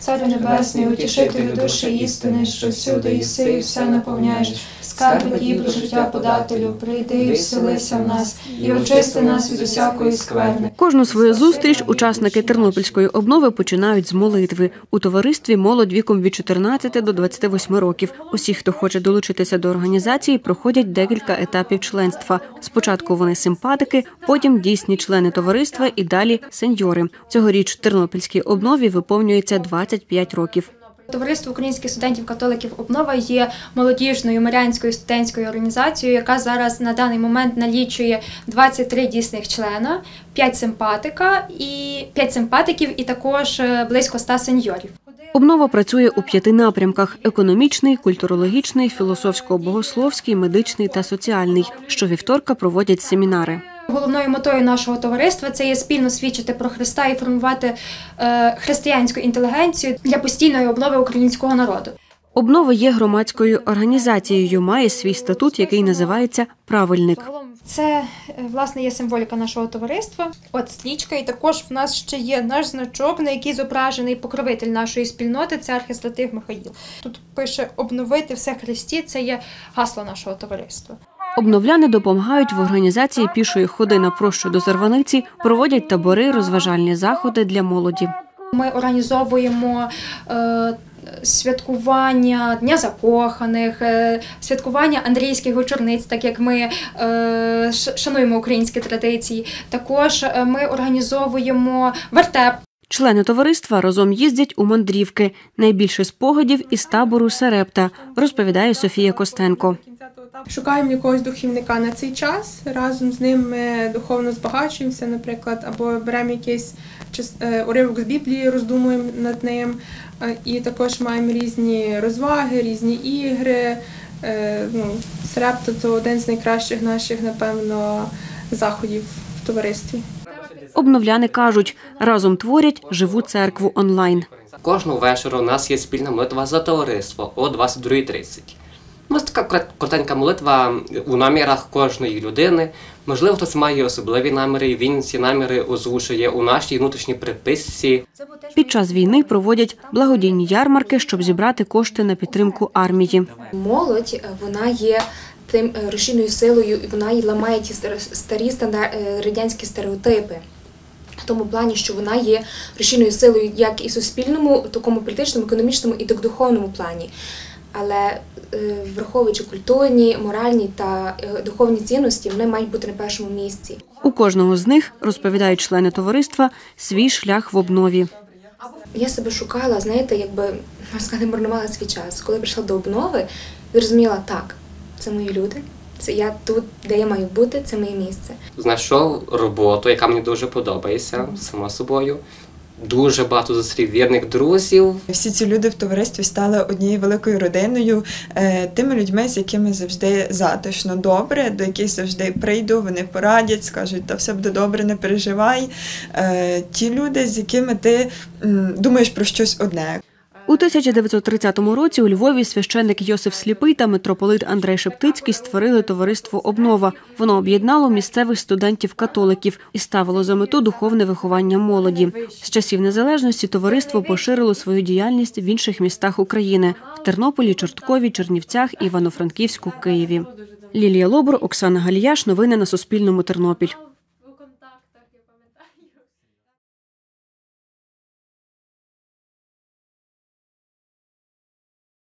Царю Небесний, утішителю душі істини, що всюди єси і все наповняєш, скарби дій про життя подателю, прийди і вселися в нас, і очисти нас від усякої скверни. Кожну свою зустріч учасники Тернопільської обнови починають з молитви. У товаристві молодь віком від 14 до 28 років. Усі, хто хоче долучитися до організації, проходять декілька етапів членства. Спочатку вони симпатики, потім дійсні члени товариства і далі сеньори. Цьогоріч Тернопільській обнові виповнюється 25 років. Товариство українських студентів-католиків «Обнова» є молодіжною мирянською студентською організацією, яка зараз на даний момент налічує 23 дійсних члена, 5 симпатиків і також близько 100 сеньорів. Обнова працює у 5 напрямках – економічний, культурологічний, філософсько-богословський, медичний та соціальний. Щовівторка проводять семінари. Головною метою нашого товариства – це є спільно свідчити про Христа і формувати християнську інтелігенцію для постійної обнови українського народу. Обнова є громадською організацією, має свій статут, який називається «Правильник». Це, власне, є символіка нашого товариства. От стрічка, і також в нас ще є наш значок, на який зображений покровитель нашої спільноти – це архістратиг Михаїл. Тут пише «Обновити все Христі» – це є гасло нашого товариства. Обновляни допомагають в організації пішої ходи на прощу до Зарваниці, проводять табори, розважальні заходи для молоді. Ми організовуємо святкування Дня закоханих, святкування андрійських вечорниць, так як ми шануємо українські традиції. Також ми організовуємо вертеп. Члени товариства разом їздять у мандрівки. Найбільше спогадів із табору Сарепта, розповідає Софія Костенко. Шукаємо якогось духівника на цей час, разом з ним ми духовно збагачуємося, наприклад, або беремо якийсь уривок з Біблії, роздумуємо над ним. І також маємо різні розваги, різні ігри. Сарепта – це один з найкращих наших, напевно, заходів в товаристві. Обновляни кажуть, разом творять живу церкву онлайн. Кожного вечора у нас є спільна молитва за товариство о 22:30. Ось така коротенька молитва у намірах кожної людини. Можливо, хтось має особливі наміри, він ці наміри озвучує у нашій внутрішній приписці. Під час війни проводять благодійні ярмарки, щоб зібрати кошти на підтримку армії. Молодь, вона є тим рушійною силою, і вона ламає ті старі радянські стереотипи. В тому плані, що вона є рушійною силою як і в суспільному, такому політичному, економічному і духовному плані. Але враховуючи культурні, моральні та духовні цінності, вони мають бути на першому місці. У кожного з них, розповідають члени товариства, свій шлях в обнові. Я себе шукала, знаєте, якби, можна сказати, марнувала свій час. Коли прийшла до обнови, зрозуміла, так, це мої люди, це я тут, де я маю бути, це моє місце. Знайшов роботу, яка мені дуже подобається, само собою. Дуже багато зустрів вірних друзів. Всі ці люди в товаристві стали однією великою родиною, тими людьми, з якими завжди затишно, добре, до яких завжди прийду, вони порадять, скажуть, та все буде добре, не переживай. Ті люди, з якими ти думаєш про щось одне. У 1930 році у Львові священник Йосиф Сліпий та митрополит Андрей Шептицький створили товариство «Обнова». Воно об'єднало місцевих студентів-католиків і ставило за мету духовне виховання молоді. З часів незалежності товариство поширило свою діяльність в інших містах України – в Тернополі, Чорткові, Чернівцях, Івано-Франківську, Києві. Лілія Лобур, Оксана Галіяш. Новини на Суспільному. Тернопіль.